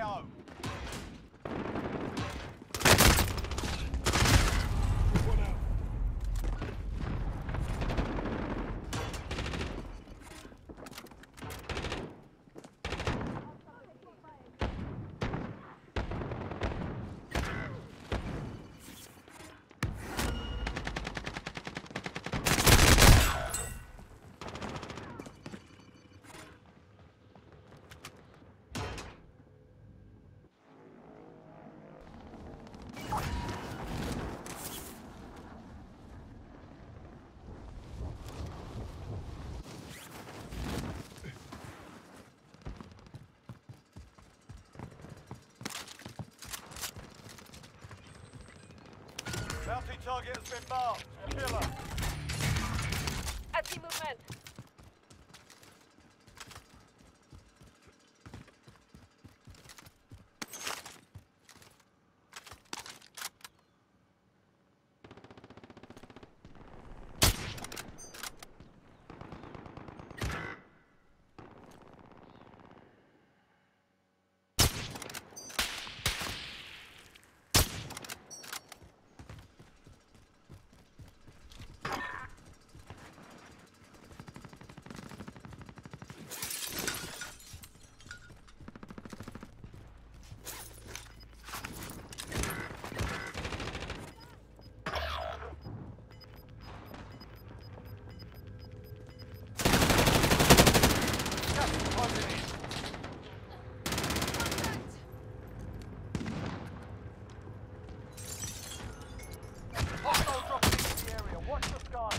AO. One out. Bounty target has been marked. Killer. I see movement. Hostile dropping into the area. Watch the skies.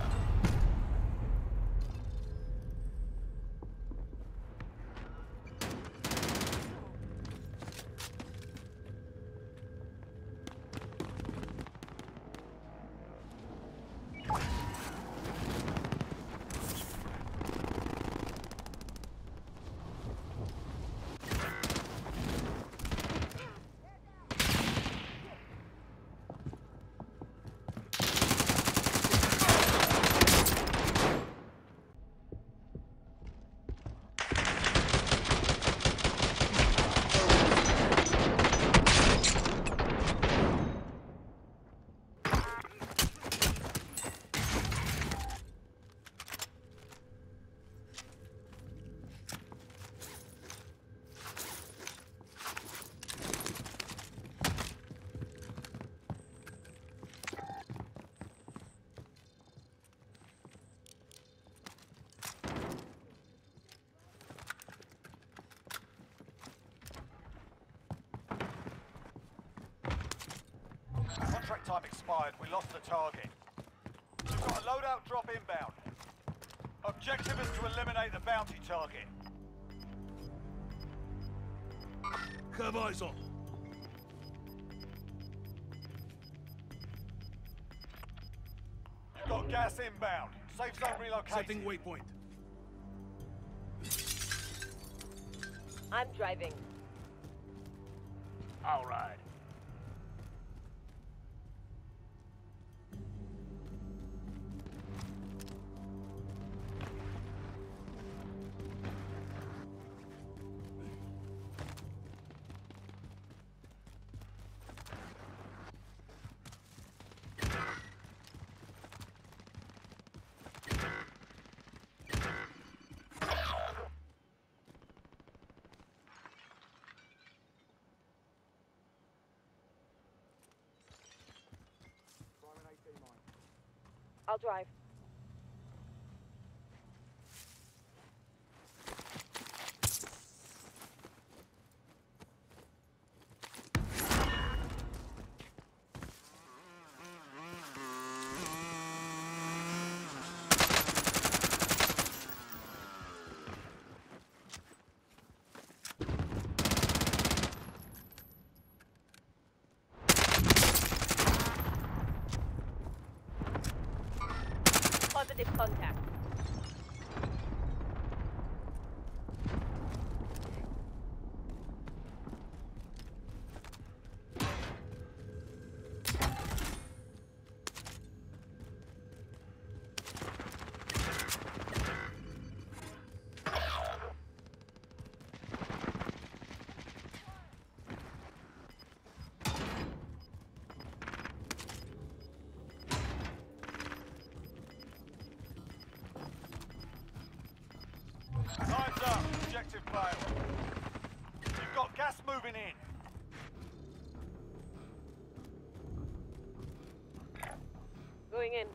Contract time expired. We lost the target. We've got a loadout drop inbound. Objective is to eliminate the bounty target. Have eyes on. You've got gas inbound. Safe zone relocated. Setting waypoint. I'm driving. All right. I'll drive. Positive contact. Time's up. Objective failed. You've got gas moving in. Going in.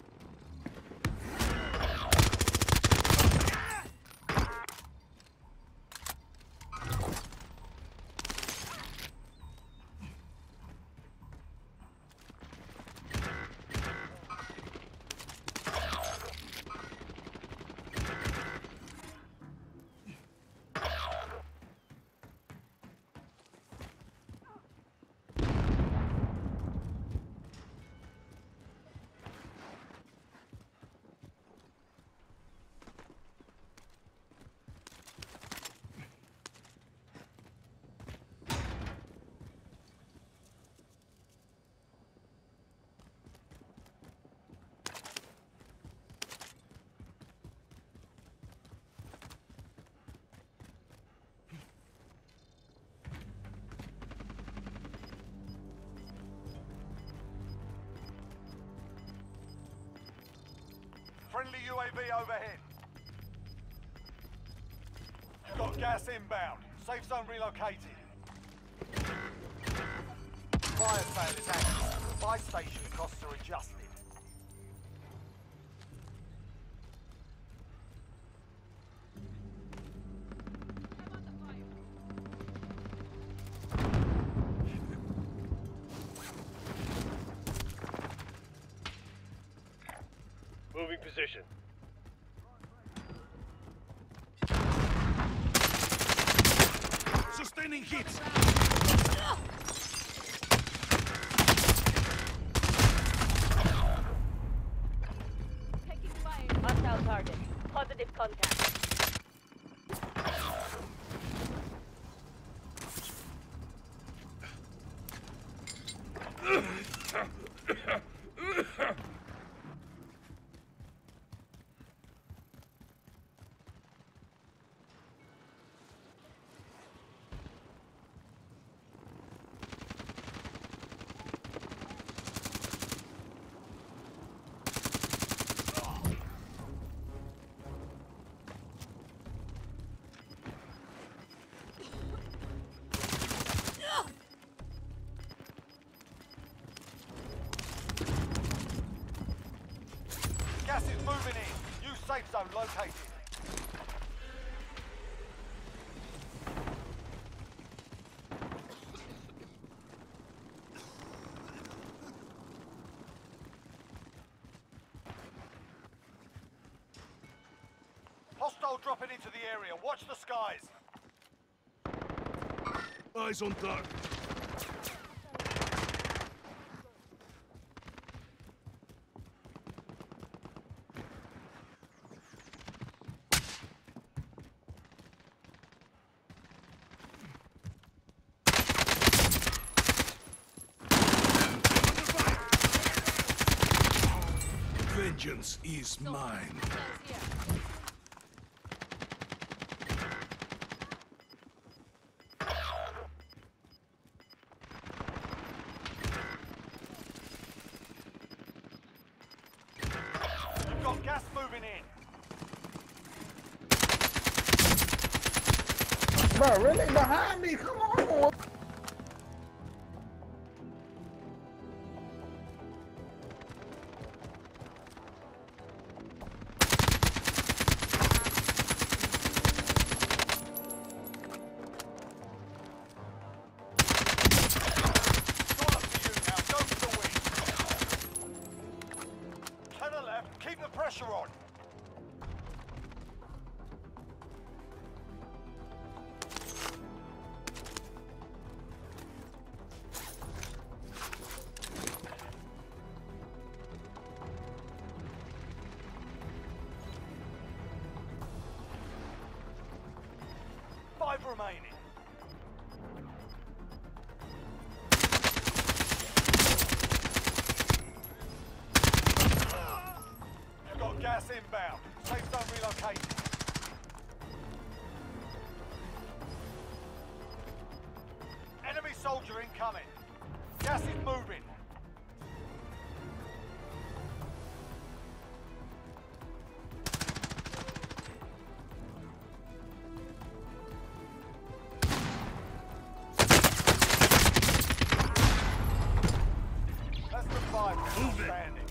Friendly UAV overhead. Got gas inbound. Safe zone relocated. Fire sale is active. Buy station costs are adjusted. Moving position. Sustaining hits. Taking fire. Hostile target. Positive contact. Gas is moving in. New safe zone located. Hostile dropping into the area. Watch the skies. Eyes on target. Vengeance is mine. You've got gas moving in. Bro, really behind me? Come on. Keep the pressure on. Five remaining. Got gas inbound. Safe zone relocated. Enemy soldier incoming. Gas is moving. Outstanding.